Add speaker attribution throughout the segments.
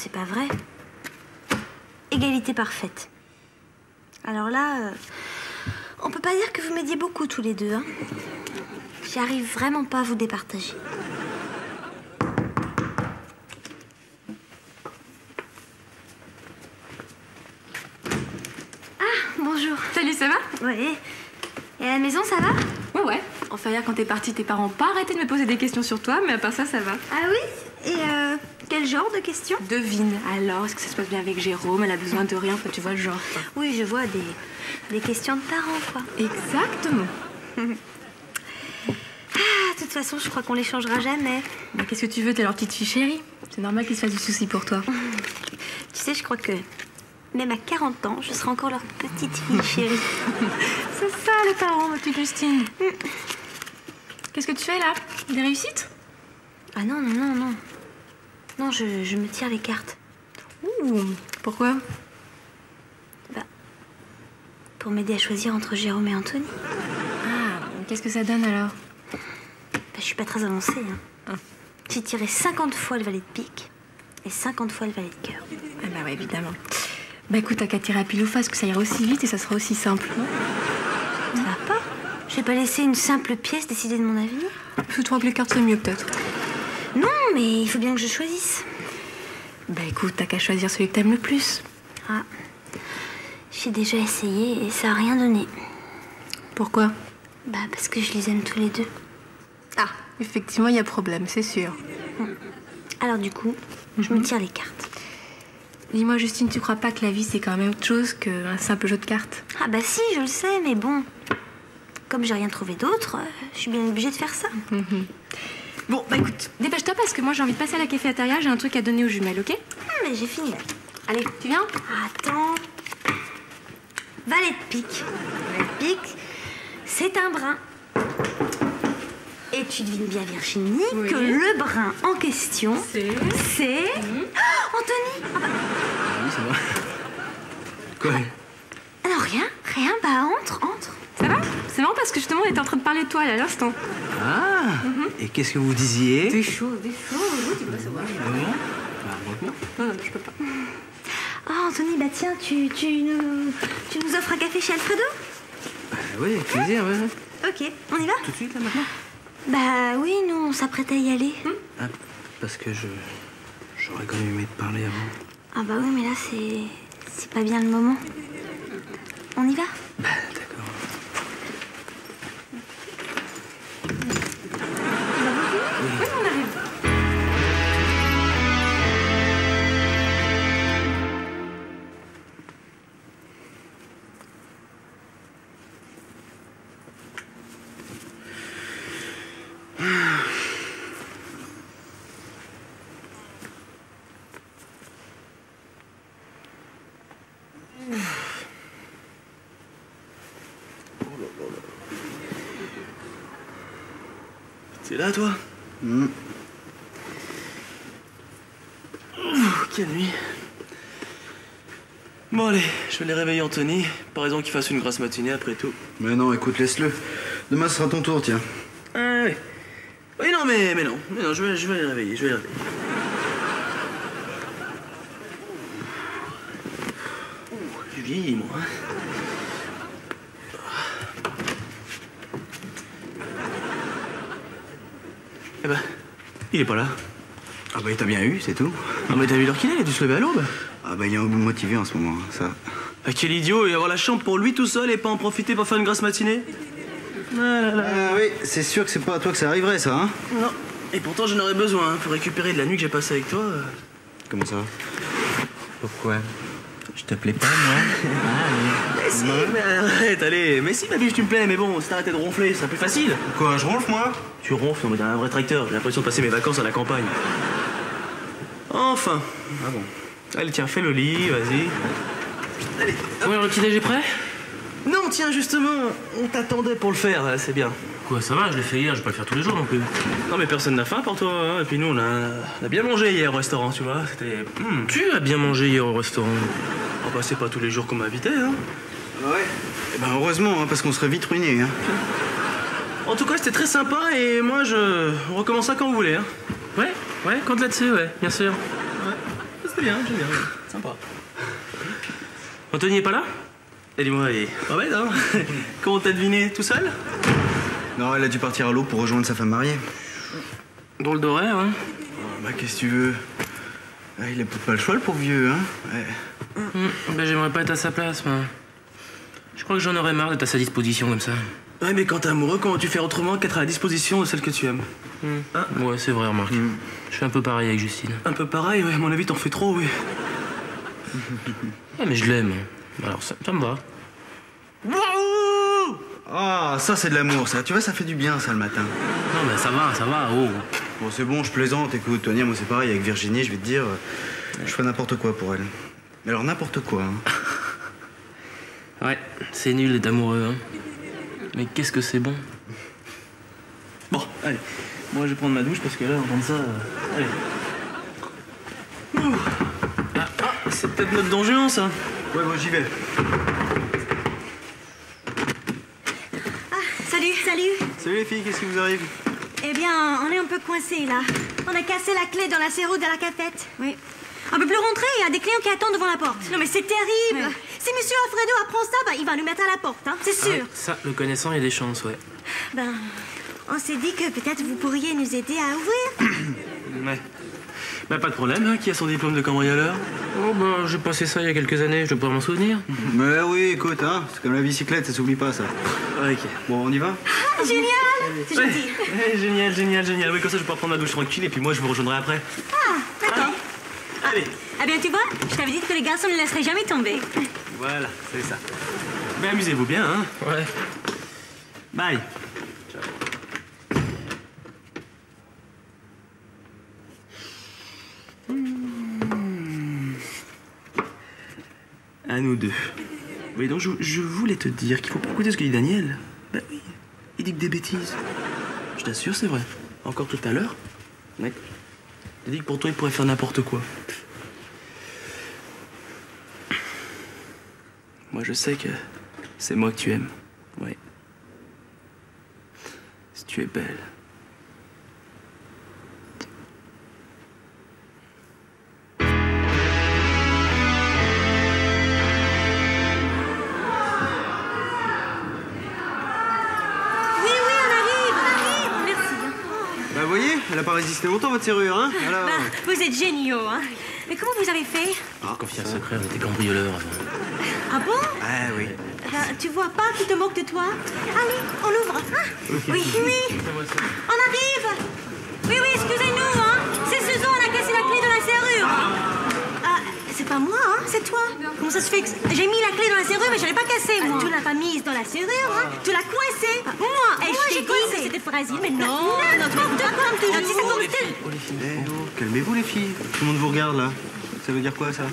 Speaker 1: c'est pas vrai. Égalité parfaite. Alors là, on peut pas dire que vous m'aidiez beaucoup tous les deux, hein. J'arrive vraiment pas à vous départager. Ah, bonjour.
Speaker 2: Salut, ça va?
Speaker 1: Ouais. Et à la maison, ça va?
Speaker 2: Ouais. Enfin, hier, quand t'es partie, tes parents ont pas arrêté de me poser des questions sur toi, mais à part ça, ça va.
Speaker 1: Ah oui? Et quel genre de questions?
Speaker 2: Devine. Alors, est-ce que ça se passe bien avec Jérôme? Elle a besoin de rien, enfin, tu vois le genre.
Speaker 1: Oui, je vois des questions de parents, quoi.
Speaker 2: Exactement.
Speaker 1: Ah, de toute façon, je crois qu'on les changera jamais.
Speaker 2: Mais qu'est-ce que tu veux? T'es leur petite fille chérie. C'est normal qu'ils se fassent du souci pour toi.
Speaker 1: Tu sais, je crois que même à 40 ans, je serai encore leur petite fille chérie.
Speaker 2: C'est ça, les parents, ma petite Justine. Qu'est-ce que tu fais, là? Des réussites?
Speaker 1: Ah non, non, non, non. Non, je me tire les cartes.
Speaker 2: Ouh, pourquoi?
Speaker 1: Bah, pour m'aider à choisir entre Jérôme et Anthony.
Speaker 2: Ah, qu'est-ce que ça donne, alors?
Speaker 1: Bah, je suis pas très avancée, hein.
Speaker 2: Ah.
Speaker 1: J'ai tiré 50 fois le valet de pique et 50 fois le valet de cœur.
Speaker 2: Ah bah ouais, évidemment. Bah écoute, t'as qu'à tirer à pile ou face, que ça ira aussi vite et ça sera aussi simple, non?
Speaker 1: Ça va pas? Je vais pas laisser une simple pièce décider de mon avenir?
Speaker 2: Je trouve que les cartes, c'est mieux, peut-être.
Speaker 1: Non, mais il faut bien que je choisisse.
Speaker 2: Bah écoute, t'as qu'à choisir celui que t'aimes le plus.
Speaker 1: Ah, j'ai déjà essayé et ça a rien donné.
Speaker 2: Pourquoi?
Speaker 1: Bah parce que je les aime tous les deux.
Speaker 2: Ah, effectivement, il y a problème, c'est sûr.
Speaker 1: Alors du coup, je me tire les cartes.
Speaker 2: Dis-moi, Justine, tu crois pas que la vie, c'est quand même autre chose qu'un simple jeu de cartes?
Speaker 1: Ah bah si, je le sais, mais bon. Comme j'ai rien trouvé d'autre, je suis bien obligée de faire ça.
Speaker 2: Bon, bah écoute, dépêche-toi parce que moi, j'ai envie de passer à la cafétéria, j'ai un truc à donner aux jumelles, ok?
Speaker 1: Mais j'ai fini là.
Speaker 2: Allez, tu viens?
Speaker 1: Attends. Valet de pique. Valet de pique, c'est un brin. Et tu devines bien, Virginie,
Speaker 2: oui,
Speaker 1: que le brin en question, c'est... Oh, Anthony! Ah bah...
Speaker 3: Oui, c'est moi. Quoi?
Speaker 1: Non, rien, bah entre.
Speaker 2: Ça va? C'est marrant parce que justement, on était en train de parler de toi là, à l'instant.
Speaker 3: Ah. Et qu'est-ce que vous disiez?
Speaker 2: Des choses, oui, tu peux pas savoir.
Speaker 3: Ah bon? Bah, raconte-moi.
Speaker 2: Non, je peux pas.
Speaker 1: Oh, Anthony, bah tiens, tu nous offres un café chez Alfredo?
Speaker 3: Oui, avec plaisir, ouais.
Speaker 1: Ok, on y va?
Speaker 3: Tout de suite, là, maintenant?
Speaker 1: Bah oui, nous, on s'apprête à y aller.
Speaker 3: Ah, parce que j'aurais quand même aimé te parler avant.
Speaker 1: Ah bah oui, mais là, c'est pas bien le moment. On y va?
Speaker 3: Bah, d'accord.
Speaker 2: Oui, on arrive.
Speaker 3: T'es là, toi? Quelle nuit. Bon, allez, je vais aller réveiller Anthony. Pas raison qu'il fasse une grasse matinée après tout.
Speaker 4: Mais non, écoute, laisse-le. Demain, ce sera ton tour, tiens.
Speaker 3: Ah, oui. Oui, non, mais non, je vais aller le réveiller, J'ai vieilli, moi. Eh ben, il est pas là.
Speaker 4: Ah bah, il t'a bien eu, c'est tout.
Speaker 3: Non, mais t'as vu l'heure qu'il est? Il a dû se lever à l'aube.
Speaker 4: Ah bah, il est un peu motivé en ce moment, ça.
Speaker 3: Ah, quel idiot, et avoir la chambre pour lui tout seul et pas en profiter pour faire une grasse matinée. Ah là là.
Speaker 4: Ah oui, c'est sûr que c'est pas à toi que ça arriverait, ça, hein?
Speaker 3: Non, et pourtant j'en aurais besoin pour récupérer de la nuit que j'ai passée avec toi.
Speaker 4: Comment ça?
Speaker 3: Pourquoi? Je te plais pas, moi? Mais si, mais arrête, allez. Mais si, ma biche, tu me plais, mais bon, si t'arrêtais de ronfler, c'est plus facile.
Speaker 4: Quoi, je ronfle, moi?
Speaker 3: Tu ronfles, non, mais t'as un vrai tracteur. J'ai l'impression de passer mes vacances à la campagne. Enfin.
Speaker 4: Ah bon?
Speaker 3: Allez, tiens, fais le lit, vas-y. Allez.
Speaker 5: Ouais, alors le petit déj est prêt?
Speaker 3: Non, tiens, justement, on t'attendait pour le faire, là, c'est bien.
Speaker 5: Quoi, ça va, je l'ai fait hier, je vais pas le faire tous les jours non plus.
Speaker 3: Non, mais personne n'a faim pour toi, hein. Et puis nous, on a bien mangé hier au restaurant, tu vois. C'était...
Speaker 5: Tu as bien mangé hier au restaurant.
Speaker 3: Oh, bah, c'est pas tous les jours qu'on m'invitait, hein.
Speaker 4: Ouais. Eh ben, heureusement, hein, parce qu'on serait vite ruinés, hein.
Speaker 3: En tout cas, c'était très sympa et moi, on recommence ça quand vous voulez, hein.
Speaker 5: Ouais, compte là-dessus, ouais, bien sûr.
Speaker 3: c'était bien, j'aime bien. Sympa.
Speaker 5: Anthony est pas là?
Speaker 3: Et dis-moi, il est pas bête, hein? Comment t'as deviné? Tout seul?
Speaker 4: Non, elle a dû partir à l'eau pour rejoindre sa femme mariée.
Speaker 5: Drôle d'horaire, hein?
Speaker 4: Bah, qu'est-ce que tu veux? Ah, il a peut-être pas le choix, le pauvre vieux, hein? Ouais.
Speaker 5: Ben, j'aimerais pas être à sa place, moi. Je crois que j'en aurais marre d'être à sa disposition comme ça.
Speaker 3: Ouais, mais quand t'es amoureux, comment tu fais autrement qu'être à la disposition de celle que tu aimes? Hein?
Speaker 5: Ouais, c'est vrai, remarque. Je fais un peu pareil avec Justine.
Speaker 3: Un peu pareil, ouais, à mon avis, t'en fais trop, oui.
Speaker 5: Ouais, mais je l'aime. Alors, ça me va.
Speaker 4: Ah, ça, c'est de l'amour, ça. Tu vois, ça fait du bien, ça, le matin.
Speaker 5: Non, mais ça va, oh.
Speaker 4: Bon, c'est bon, je plaisante. Écoute, Tonia, moi, c'est pareil. Avec Virginie, je vais te dire, je ferai n'importe quoi pour elle. Mais alors, n'importe quoi, hein.
Speaker 5: Ouais, c'est nul d'être amoureux, hein. Mais qu'est-ce que c'est bon.
Speaker 3: Bon, allez. Moi, je vais prendre ma douche parce que là, entendre ça... Allez. Ouh. Ah, c'est peut-être notre Don Juan, ça.
Speaker 4: Ouais, moi, j'y vais.
Speaker 1: Ah, salut.
Speaker 4: Salut, les filles, qu'est-ce qui vous arrive?
Speaker 1: Eh bien, on est un peu coincés, là. On a cassé la clé dans la serrure de la cafette. Oui. On peut plus rentrer, il y a des clients qui attendent devant la porte. Non, mais c'est terrible.
Speaker 2: Ouais.
Speaker 1: Si Monsieur Alfredo apprend ça, bah, il va nous mettre à la porte, hein, c'est sûr.
Speaker 5: Ah ouais, ça, le connaissant, il y a des chances, ouais.
Speaker 1: Ben, on s'est dit que peut-être vous pourriez nous aider à ouvrir.
Speaker 3: Ouais. Bah, pas de problème, hein. Qui a son diplôme de cambrioleur?
Speaker 5: Oh, bah, j'ai passé ça il y a quelques années, je dois pouvoir m'en souvenir.
Speaker 4: Mais oui, écoute, hein. C'est comme la bicyclette, ça s'oublie pas, ça.
Speaker 3: Ok.
Speaker 4: Bon, on y va?
Speaker 1: Ah, génial. C'est
Speaker 3: Ouais.
Speaker 1: gentil.
Speaker 3: Ouais, génial. Oui, comme ça, je vais pouvoir prendre ma douche tranquille et puis moi, je vous rejoindrai après.
Speaker 1: Ah, d'accord.
Speaker 3: Allez.
Speaker 1: Ah bien, tu vois, je t'avais dit que les garçons ne laisseraient jamais tomber.
Speaker 3: Voilà, c'est ça. Mais amusez-vous bien, hein.
Speaker 5: Ouais.
Speaker 3: Bye. À nous deux. Oui, donc je voulais te dire qu'il faut pas écouter ce que dit Daniel. Bah oui, il dit que des bêtises. Je t'assure, c'est vrai. Encore tout à l'heure. Ouais. Il dit que pour toi, il pourrait faire n'importe quoi. Moi, je sais que c'est moi que tu aimes. Ouais. Si tu es belle.
Speaker 4: Bah, vous voyez, elle a pas résisté longtemps, votre serrure, hein? Alors...
Speaker 1: Bah, vous êtes géniaux, hein. Mais comment vous avez fait?
Speaker 5: Confiance secret, on était cambrioleurs avant.
Speaker 1: Ah bon?
Speaker 4: Ah oui.
Speaker 1: Tu vois pas qu'ils te moquent de toi? Allez, on ouvre. Ah, oui. On arrive. Oui, excusez-nous, hein. C'est Susan, elle a cassé la clé de la serrure. Ah, c'est pas moi, hein, c'est toi. Comment ça se fait que j'ai mis la clé dans la serrure, mais je l'ai pas cassée, moi. Tu l'as pas mise dans la serrure, hein. Tu l'as coincée. Moi, j'ai dit que c'était fragile, mais non. N'importe quoi, tu dis ça comme tel.
Speaker 4: Eh oh, calmez-vous, les filles. Tout le monde vous regarde, là. Ça veut dire quoi, ça?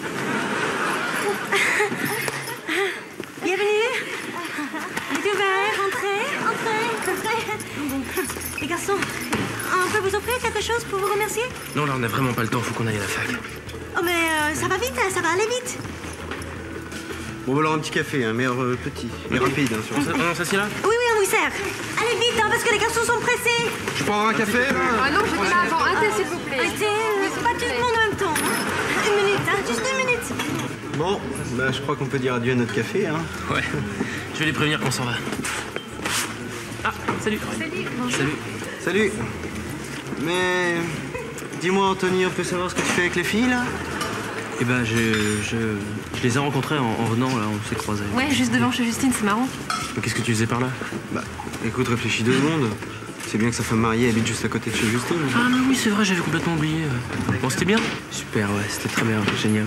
Speaker 1: Bienvenue. Il est ouvert, entrez. Bon, les garçons, on peut vous offrir quelque chose pour vous remercier?
Speaker 5: Non, là, on a vraiment pas le temps, faut qu'on aille à la fac.
Speaker 1: Oh, mais ça va vite, ça va aller vite.
Speaker 4: Bon, alors un petit café, hein, mais petit et rapide, hein, surtout.
Speaker 5: On s'assied là?
Speaker 1: Oui, on vous sert. Allez vite, hein, parce que les garçons sont pressés.
Speaker 4: Je prends un café, là?
Speaker 2: Ah non, je là avant. Un thé, s'il vous plaît.
Speaker 1: C'est pas tout le monde en même temps. Hein. Une minute, hein, juste 2 minutes.
Speaker 4: Bon, bah je crois qu'on peut dire adieu à notre café, hein.
Speaker 5: Ouais. Je vais les prévenir qu'on s'en va. Ah, salut. Salut.
Speaker 4: Salut. Mais... Dis-moi, Anthony, on peut savoir ce que tu fais avec les filles, là?
Speaker 3: Eh ben, je les ai rencontrés en venant, là, on s'est croisés.
Speaker 2: Ouais, juste devant chez Justine, c'est marrant.
Speaker 3: Mais qu'est-ce que tu faisais par là?
Speaker 4: Bah, écoute, réfléchis 2 secondes. C'est bien que sa femme mariée habite juste à côté de chez Justine.
Speaker 5: Ah, mais oui, c'est vrai, j'avais complètement oublié. Bon, c'était bien?
Speaker 3: Super, ouais, c'était très bien, génial.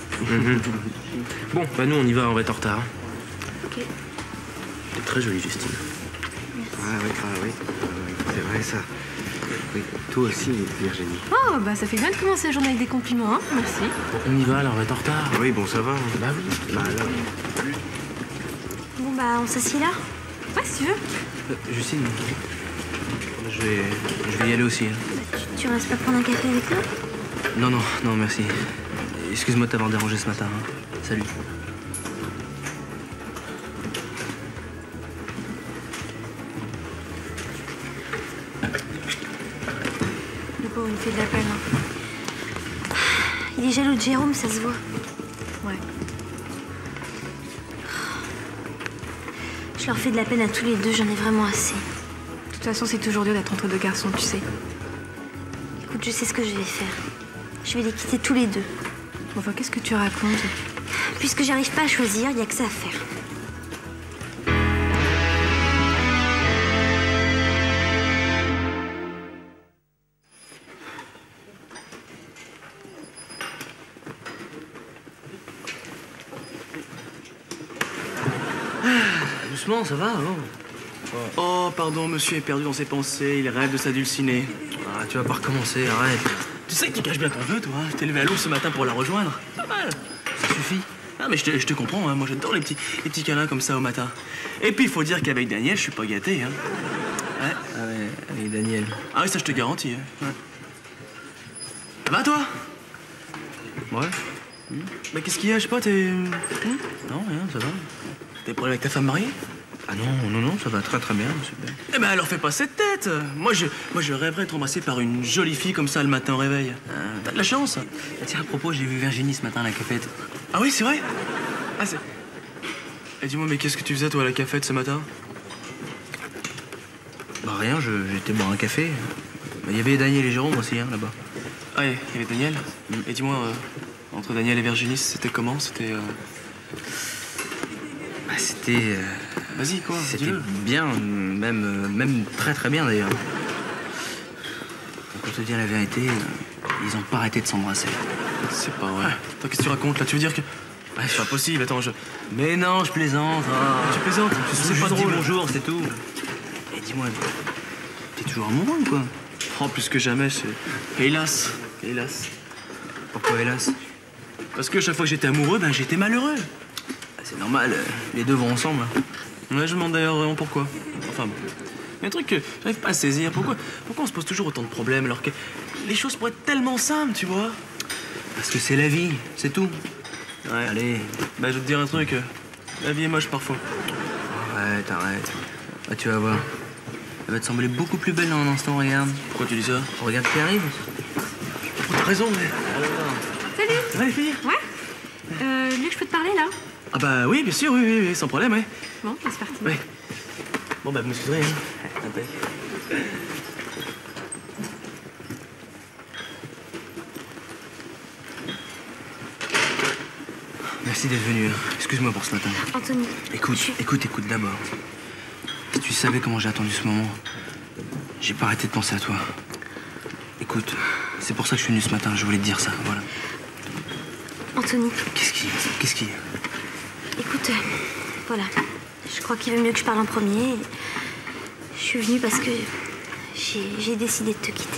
Speaker 5: Bon, bah nous, on y va, on va être en retard.
Speaker 1: Ok.
Speaker 5: T'es très jolie, Justine.
Speaker 4: Ah oui, c'est vrai, ça. Oui, toi aussi, Virginie.
Speaker 2: Oh, bah ça fait bien de commencer la journée avec des compliments, hein. Merci.
Speaker 5: Bon, on y va, là, on va être en retard.
Speaker 4: Oui, bon, ça va.
Speaker 5: Bah oui.
Speaker 4: Bah, alors...
Speaker 1: Bon, bah, on s'assied là.
Speaker 2: Ouais, si tu veux.
Speaker 3: Justine, je vais y aller aussi. Hein.
Speaker 1: Tu restes pas prendre un café avec nous?
Speaker 3: Non, merci. Excuse-moi de t'avoir dérangé ce matin. Hein. Salut.
Speaker 1: Le pauvre, il me fait de la peine. Hein. Il Il est jaloux de Jérôme, ça se voit.
Speaker 2: Ouais.
Speaker 1: Je leur fais de la peine à tous les deux, j'en ai vraiment assez.
Speaker 2: De toute façon, c'est toujours dur d'être entre deux garçons, tu sais.
Speaker 1: Écoute, je sais ce que je vais faire. Je vais les quitter tous les deux.
Speaker 2: Enfin, qu'est-ce que tu racontes?
Speaker 1: Puisque j'arrive pas à choisir, il n'y a que ça à faire.
Speaker 5: Doucement, ça va, alors.
Speaker 3: Oh, pardon, monsieur est perdu dans ses pensées. Il rêve de sa dulcinée.
Speaker 5: Ah, tu vas pas recommencer, arrête.
Speaker 3: Tu sais que tu caches bien ton vœu, toi. Je t'ai levé à l'eau ce matin pour la rejoindre. Pas mal. Ça suffit. Ah, mais je te comprends, hein. Moi, j'adore les petits câlins comme ça au matin. Et puis, il faut dire qu'avec Daniel, je suis pas gâté, hein. Ouais.
Speaker 5: Ah ouais, allez, Daniel.
Speaker 3: Ah oui, ça, je te garantis. Hein. Ouais. Ça va, toi?
Speaker 5: Ouais.
Speaker 3: Bah, qu'est-ce qu'il y a? Je sais pas, t'es...
Speaker 5: Non, rien, ça va.
Speaker 3: T'as des problèmes avec ta femme mariée?
Speaker 5: Ah non, ça va très très bien, super.
Speaker 3: Eh ben, alors fais pas cette tête. Moi, je rêverais d'être embrassé par une jolie fille comme ça le matin au réveil. T'as de la chance.
Speaker 5: Ah, tiens, à propos, j'ai vu Virginie ce matin à la cafette.
Speaker 3: Ah oui, c'est vrai? Ah, c'est... Et dis-moi, mais qu'est-ce que tu faisais, toi, à la cafette ce matin?
Speaker 5: Bah rien, j'étais boire un café. Bah, il y avait Daniel et Jérôme aussi, hein, là-bas.
Speaker 3: Ah, il y avait Daniel. Et dis-moi, entre Daniel et Virginie, c'était comment? C'était...
Speaker 5: Bah, c'était...
Speaker 3: Vas-y, quoi,
Speaker 5: C'était
Speaker 3: dis-le.
Speaker 5: bien, même très très bien d'ailleurs. Pour te dire la vérité, ils ont pas arrêté de s'embrasser.
Speaker 3: C'est pas vrai. Attends, qu'est-ce que tu racontes, là? Tu veux dire que...
Speaker 5: Ouais,
Speaker 3: C'est pas possible, attends,
Speaker 5: Mais non, je plaisante. Ah.
Speaker 3: Tu plaisantes?
Speaker 5: C'est pas drôle. Bonjour, c'est tout. Et dis-moi, t'es toujours amoureux ou quoi?
Speaker 3: Oh, plus que jamais, c'est... Hélas. Hélas.
Speaker 5: Pourquoi hélas?
Speaker 3: Parce que chaque fois que j'étais amoureux, ben j'étais malheureux.
Speaker 5: C'est normal, les deux vont ensemble.
Speaker 3: Ouais, je me demande d'ailleurs vraiment pourquoi. Enfin bon. Il y a un truc que j'arrive pas à saisir. Pourquoi on se pose toujours autant de problèmes alors que les choses pourraient être tellement simples, tu vois?
Speaker 5: Parce que c'est la vie, c'est tout.
Speaker 3: Ouais.
Speaker 5: Allez.
Speaker 3: Bah, je vais te dire un truc. La vie est moche parfois.
Speaker 5: Arrête. Bah, tu vas voir. Elle va te sembler beaucoup plus belle dans un instant, regarde.
Speaker 3: Pourquoi tu dis ça?
Speaker 5: Regarde qui arrive.
Speaker 3: Oh, t'as raison, mais...
Speaker 2: Salut.
Speaker 3: Ça va, les filles?
Speaker 2: Ouais. Tu veux que je peux te parler, là?
Speaker 3: Ah bah oui, bien sûr, oui, sans problème, ouais.
Speaker 2: Bon, c'est parti.
Speaker 3: Ouais. Bon, bah, vous m'excuserez, hein. Impec.
Speaker 5: Merci d'être venu. Excuse-moi pour ce matin.
Speaker 1: Anthony.
Speaker 5: Écoute d'abord. Si tu savais comment j'ai attendu ce moment, j'ai pas arrêté de penser à toi. Écoute, c'est pour ça que je suis venu ce matin. Je voulais te dire ça, voilà.
Speaker 1: Anthony,
Speaker 5: Qu'est-ce qui...
Speaker 1: écoute, voilà. Je crois qu'il vaut mieux que je parle en premier. Je suis venue parce que j'ai décidé de te quitter.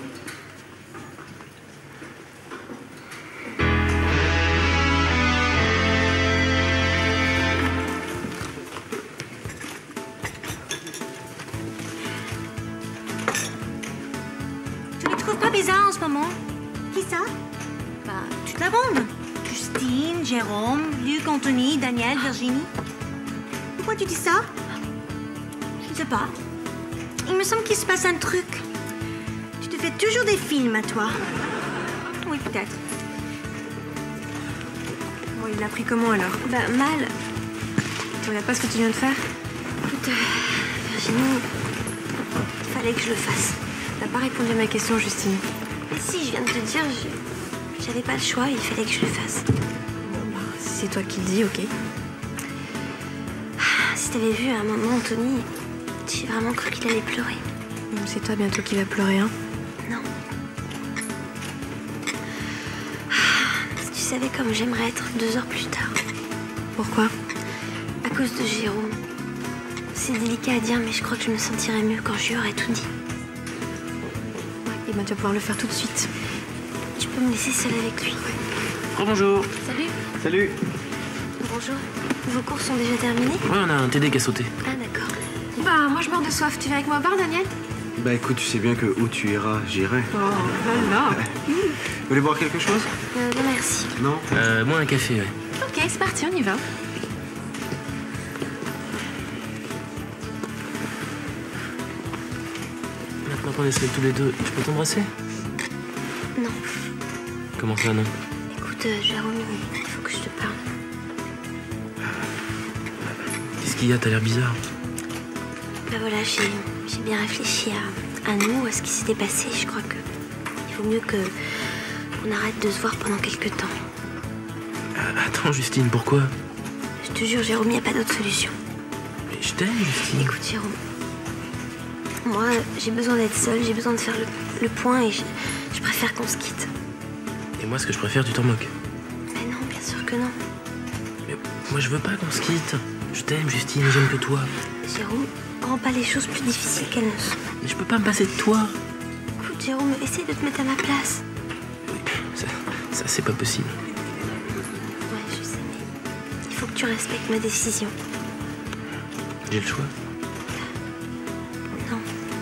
Speaker 1: Tu les trouves pas bizarres en ce moment? Qui ça? Bah, toute la bande. Justine, Jérôme, Luc, Anthony, Daniel, Virginie. Pourquoi tu dis ça? Je ne sais pas. Il me semble qu'il se passe un truc. Tu te fais toujours des films à toi.
Speaker 2: Oui, peut-être. Bon, il l'a pris comment, alors?
Speaker 1: Bah, mal.
Speaker 2: Tu regardes pas ce que tu viens de faire?
Speaker 1: Écoute, Virginie, fallait que je le fasse.
Speaker 2: T'as pas répondu à ma question, Justine.
Speaker 1: Si, je viens de te dire, j'avais pas le choix, il fallait que je le fasse.
Speaker 2: Bon, bah, si c'est toi qui le dis, ok.
Speaker 1: Si t'avais vu à un moment Anthony, j'ai vraiment cru qu'il allait pleurer.
Speaker 2: C'est toi bientôt qui va pleurer, hein?
Speaker 1: Non. Si tu savais comme j'aimerais être 2 heures plus tard.
Speaker 2: Pourquoi?
Speaker 1: À cause de Jérôme. C'est délicat à dire, mais je crois que je me sentirais mieux quand je lui aurais tout dit.
Speaker 2: Et ben, tu vas pouvoir le faire tout de suite.
Speaker 1: Tu peux me laisser seule avec lui.
Speaker 3: Bonjour.
Speaker 1: Salut.
Speaker 3: Salut.
Speaker 1: Bonjour. Vos cours sont déjà terminés?
Speaker 5: Ouais, on a un TD qui a sauté.
Speaker 1: Ah, d'accord.
Speaker 2: Bah, moi, je meurs de soif. Tu viens avec moi au bar, Daniel?
Speaker 4: Bah écoute, tu sais bien que où tu iras, j'irai.
Speaker 2: Oh, là.
Speaker 4: Vous voulez boire quelque chose?
Speaker 1: Non, merci.
Speaker 4: Non?
Speaker 5: Moi, un café, ouais.
Speaker 2: Ok, c'est parti, on y va.
Speaker 5: Maintenant qu'on est seuls tous les deux, je peux t'embrasser?
Speaker 1: Non.
Speaker 5: Comment ça, non?
Speaker 1: Jérôme, il faut que je te parle.
Speaker 3: Qu'est-ce qu'il y a? T'as l'air bizarre.
Speaker 1: Bah voilà, j'ai bien réfléchi à nous, à ce qui s'était passé. Je crois que il vaut mieux qu'on arrête de se voir pendant quelques temps.
Speaker 3: Attends, Justine, pourquoi?
Speaker 1: Je te jure, Jérôme, il n'y a pas d'autre solution.
Speaker 3: Mais je t'aime, Justine.
Speaker 1: Écoute, Jérôme, moi, j'ai besoin d'être seule, j'ai besoin de faire le point et je préfère qu'on se quitte.
Speaker 3: Et moi, ce que je préfère, tu t'en moques.
Speaker 1: Mais non, bien sûr que non.
Speaker 3: Mais moi, je veux pas qu'on se quitte. Je t'aime, Justine, et j'aime que toi.
Speaker 1: Jérôme, rends pas les choses plus difficiles qu'elles ne sont.
Speaker 3: Mais je peux pas me passer de toi.
Speaker 1: Écoute, Jérôme, essaye de te mettre à ma place.
Speaker 3: Oui, ça c'est pas possible.
Speaker 1: Ouais, je sais, mais il faut que tu respectes ma décision.
Speaker 3: J'ai le choix.
Speaker 1: Non.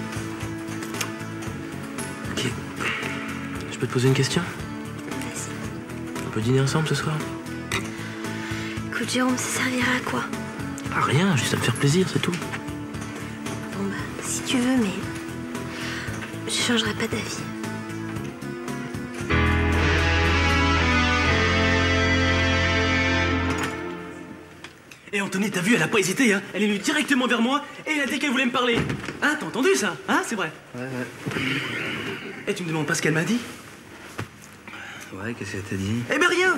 Speaker 3: Ok. Je peux te poser une question?
Speaker 1: Vas-y.
Speaker 3: On peut dîner ensemble ce soir?
Speaker 1: Écoute, Jérôme, ça servira à quoi?
Speaker 3: Ah, rien, juste à me faire plaisir, c'est tout.
Speaker 1: Bon, bah, si tu veux, mais je changerai pas d'avis.
Speaker 3: Et Anthony, t'as vu, elle a pas hésité, hein. Elle est venue directement vers moi et elle a dit qu'elle voulait me parler. Hein, t'as entendu ça? Hein, c'est vrai?
Speaker 4: Ouais.
Speaker 3: Et tu me demandes pas ce qu'elle m'a dit?
Speaker 4: Ouais, qu'est-ce qu'elle t'a dit?
Speaker 3: Eh ben rien!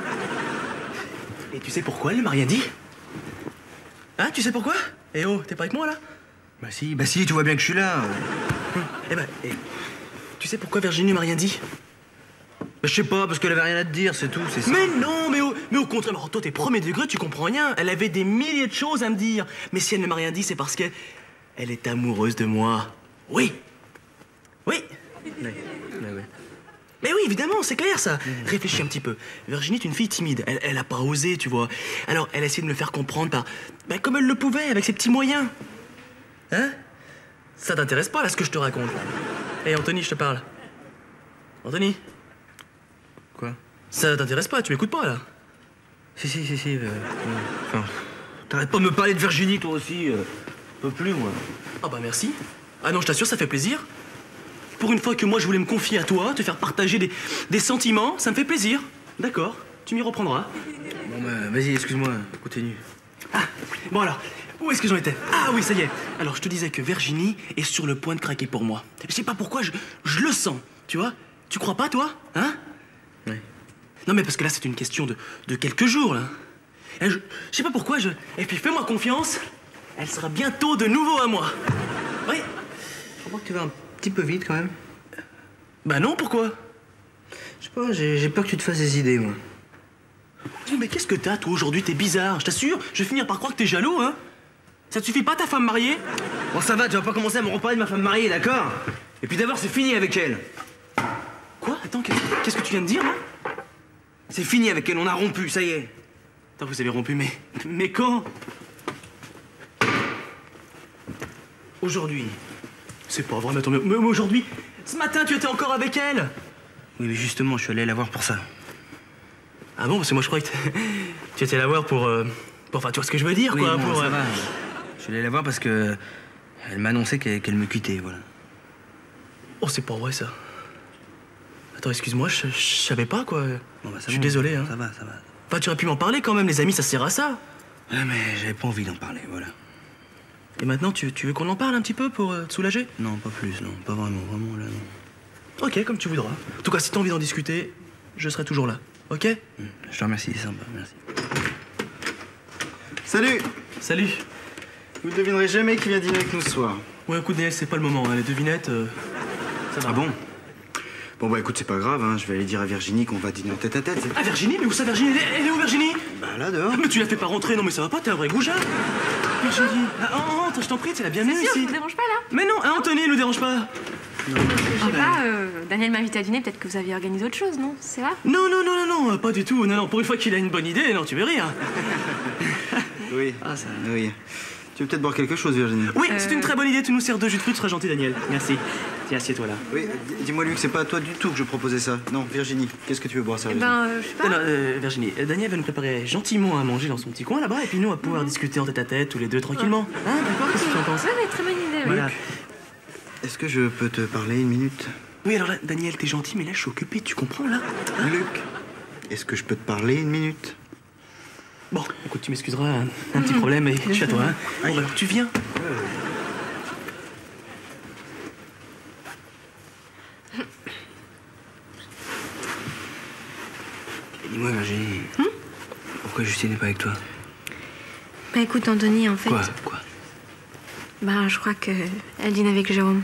Speaker 3: Et tu sais pourquoi elle m'a rien dit? Hein, tu sais pourquoi? Eh oh, t'es pas avec moi là?
Speaker 4: Bah si, tu vois bien que je suis là.
Speaker 3: Eh ben, tu sais pourquoi Virginie m'a rien dit?
Speaker 4: Bah, je sais pas, parce qu'elle avait rien à te dire, c'est tout, c'est ça.
Speaker 3: Mais non, mais au contraire, alors, toi t'es premier degré, tu comprends rien. Elle avait des milliers de choses à me dire. Mais si elle ne m'a rien dit, c'est parce qu'elle est amoureuse de moi. Oui. Oui.
Speaker 4: Ouais.
Speaker 3: Mais oui, évidemment, c'est clair ça. Réfléchis un petit peu. Virginie est une fille timide. Elle a pas osé, tu vois. Alors, elle a essayé de me le faire comprendre comme elle le pouvait, avec ses petits moyens. Hein? Ça t'intéresse pas, là, ce que je te raconte? Hé, Anthony, je te parle. Anthony?
Speaker 4: Quoi?
Speaker 3: Ça t'intéresse pas, tu m'écoutes pas, là?
Speaker 4: Si. Enfin, t'arrêtes pas de me parler de Virginie, toi aussi. Je peux plus, moi.
Speaker 3: Ah bah merci. Ah non, je t'assure, ça fait plaisir. Pour une fois que moi je voulais me confier à toi, te faire partager des sentiments, ça me fait plaisir. D'accord, tu m'y reprendras.
Speaker 4: Bon bah, vas-y, excuse-moi, continue.
Speaker 3: Ah, bon alors, où est-ce que j'en étais? Ah oui, ça y est. Alors je te disais que Virginie est sur le point de craquer pour moi. Je sais pas pourquoi, je le sens, tu vois? Tu crois pas, toi? Hein?
Speaker 4: Oui.
Speaker 3: Non mais parce que là c'est une question de quelques jours, là. Et je sais pas pourquoi, et puis fais-moi confiance, elle sera bientôt de nouveau à moi. Oui.
Speaker 4: Je crois que tu vas un petit peu vite, quand même.
Speaker 3: Bah non, pourquoi?
Speaker 4: Je sais pas, j'ai peur que tu te fasses des idées, moi.
Speaker 3: Mais qu'est-ce que t'as, toi, aujourd'hui? T'es bizarre, je t'assure. Je vais finir par croire que t'es jaloux, hein? Ça te suffit pas, ta femme mariée?
Speaker 4: Bon, ça va, tu vas pas commencer à me reparler de ma femme mariée, d'accord? Et puis d'abord, c'est fini avec elle.
Speaker 3: Quoi? Attends, qu'est-ce que tu viens de dire, là?
Speaker 4: C'est fini avec elle, on a rompu, ça y est.
Speaker 3: Attends, vous avez rompu, mais quand? Aujourd'hui. C'est pas vrai, mais attends, mais aujourd'hui, ce matin, tu étais encore avec elle?
Speaker 4: Oui, mais justement, je suis allé la voir pour ça.
Speaker 3: Ah bon? Parce que moi, je croyais que tu étais la voir pour... Enfin, tu vois ce que je veux dire,
Speaker 4: Oui,
Speaker 3: quoi,
Speaker 4: non,
Speaker 3: pour...
Speaker 4: ça va. Je suis allé la voir parce que... Elle m'a annoncé qu'elle me quittait, voilà.
Speaker 3: Oh, c'est pas vrai, ça. Attends, excuse-moi, je savais pas, quoi.
Speaker 4: Bon, bah,
Speaker 3: Je suis désolé, hein.
Speaker 4: Ça va.
Speaker 3: Enfin, tu aurais pu m'en parler, quand même, les amis, ça sert à ça.
Speaker 4: Ouais, mais j'avais pas envie d'en parler, voilà.
Speaker 3: Et maintenant, tu veux qu'on en parle un petit peu pour te soulager?
Speaker 4: Non, pas plus, non. Pas vraiment, là, non.
Speaker 3: Ok, comme tu voudras. En tout cas, si t'as envie d'en discuter, je serai toujours là. Ok?
Speaker 4: Je te remercie, c'est sympa, merci.
Speaker 6: Salut!
Speaker 3: Salut.
Speaker 6: Vous ne devinerez jamais qui vient dîner avec nous ce soir.
Speaker 3: Ouais, écoute, Daniel, c'est pas le moment. Hein. Les devinettes, ça va.
Speaker 6: Ah bon? Bon bah écoute, c'est pas grave, hein. Je vais aller dire à Virginie qu'on va dîner en tête-à-tête.
Speaker 3: Ah, Virginie? Mais où ça, Virginie? Elle est où, Virginie?
Speaker 6: Bah là, dehors.
Speaker 3: Mais tu la fais pas rentrer, non mais ça va pas, t'es un vrai goujat. Virginie, entre, je t'en prie, c'est la bienvenue
Speaker 2: C'est sûr, je
Speaker 3: ici.
Speaker 2: vous dérange pas là?
Speaker 3: Mais non, Anthony, nous dérange pas.
Speaker 2: Je sais pas, Daniel m'a invité à dîner, peut-être que vous aviez organisé autre chose, non? C'est vrai?
Speaker 3: Non, pas du tout. Non, pour une fois qu'il a une bonne idée, non, tu veux rire.
Speaker 6: Oui.
Speaker 3: Ah, ça...
Speaker 6: Oui. Tu veux peut-être boire quelque chose, Virginie?
Speaker 3: Oui, c'est une très bonne idée, tu nous sers 2 jus de fruits, tu seras gentil, Daniel. Merci. Tiens, assieds-toi là.
Speaker 6: Oui, dis-moi lui que c'est pas à toi du tout que je proposais ça. Non, Virginie, qu'est-ce que tu veux boire, sérieusement?
Speaker 2: Je sais pas.
Speaker 3: Non, Virginie, Daniel va nous préparer gentiment à manger dans son petit coin là-bas, et puis nous, on va pouvoir discuter en tête-à-tête, tous les deux, tranquillement. Hein, d'accord? Qu'est-ce que tu en penses?
Speaker 2: Ouais, mais très bonne idée, oui.
Speaker 3: Voilà.
Speaker 6: Est-ce que je peux te parler une minute?
Speaker 3: Oui, alors là, Daniel, t'es gentil, mais là, je suis occupé, tu comprends, là? Hein?
Speaker 6: Luc,
Speaker 4: Est-ce que je peux te parler 1 minute?
Speaker 3: Bon, écoute, tu m'excuseras, un petit problème, et je suis à toi, hein. Bon, bah, alors, tu viens.
Speaker 5: Dis-moi, Virginie, pourquoi Justine n'est pas avec toi?
Speaker 2: Bah écoute, Anthony, en fait...
Speaker 5: Quoi?
Speaker 2: Bah, je crois que elle dîne avec Jérôme.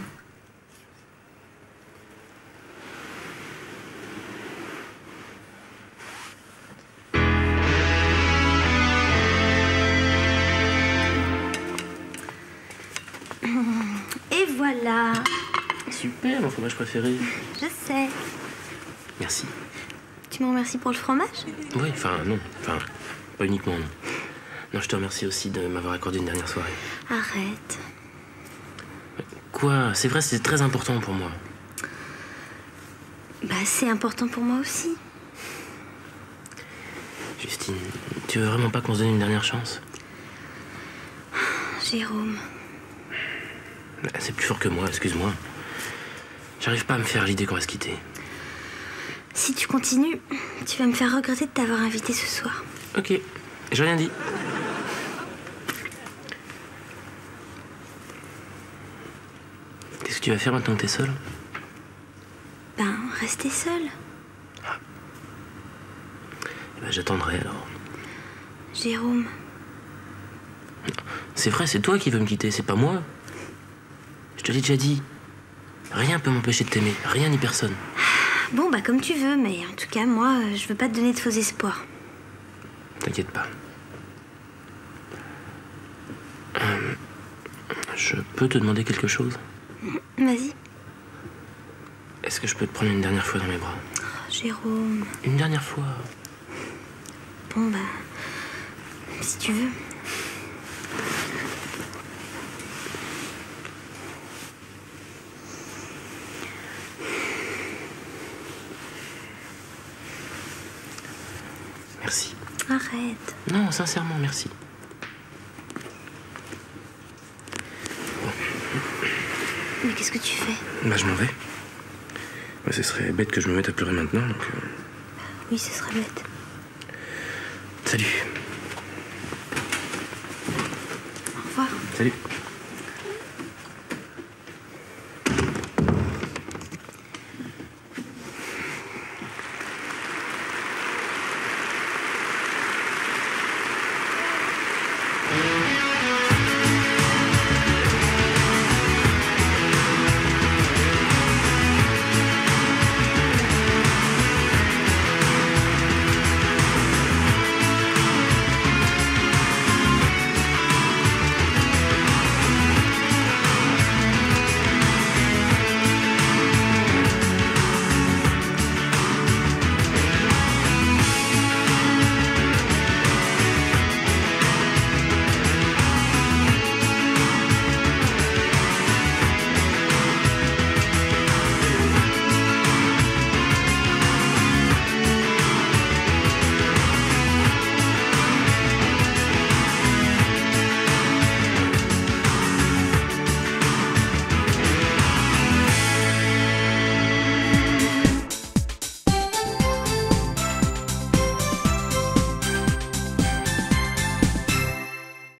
Speaker 1: Et voilà.
Speaker 3: Super, mon fromage préféré.
Speaker 1: Je sais.
Speaker 3: Merci.
Speaker 1: Tu me remercies pour le fromage?
Speaker 3: Oui, non. Pas uniquement, non. Non, je te remercie aussi de m'avoir accordé une dernière soirée.
Speaker 1: Arrête.
Speaker 3: Quoi? C'est vrai, c'est très important pour moi.
Speaker 1: Bah, c'est important pour moi aussi.
Speaker 3: Justine, tu veux vraiment pas qu'on se donne une dernière chance?
Speaker 1: Jérôme.
Speaker 3: Bah, c'est plus fort que moi, excuse-moi. J'arrive pas à me faire l'idée qu'on va se quitter.
Speaker 1: Si tu continues, tu vas me faire regretter de t'avoir invité ce soir.
Speaker 3: Ok, j'ai rien dit. Qu'est-ce que tu vas faire maintenant que t'es seule?
Speaker 1: Ben, rester seule.
Speaker 3: Eh ben, j'attendrai alors.
Speaker 1: Jérôme.
Speaker 3: C'est vrai, c'est toi qui veux me quitter, c'est pas moi. Je te l'ai déjà dit. Rien peut m'empêcher de t'aimer, rien ni personne.
Speaker 1: Bon, bah comme tu veux, mais en tout cas, moi, je veux pas te donner de faux espoirs.
Speaker 3: T'inquiète pas. Je peux te demander quelque chose?
Speaker 1: Vas-y.
Speaker 3: Est-ce que je peux te prendre une dernière fois dans mes bras?
Speaker 1: Oh, Jérôme.
Speaker 3: Une dernière fois?
Speaker 1: Bon, bah... si tu veux.
Speaker 3: Merci.
Speaker 1: Arrête.
Speaker 3: Non, sincèrement, merci.
Speaker 1: Mais qu'est-ce que tu fais?
Speaker 3: Bah, je m'en vais. Bah, ce serait bête que je me mette à pleurer maintenant, donc...
Speaker 1: Oui, ce serait bête.
Speaker 3: Salut.
Speaker 1: Au revoir.
Speaker 3: Salut.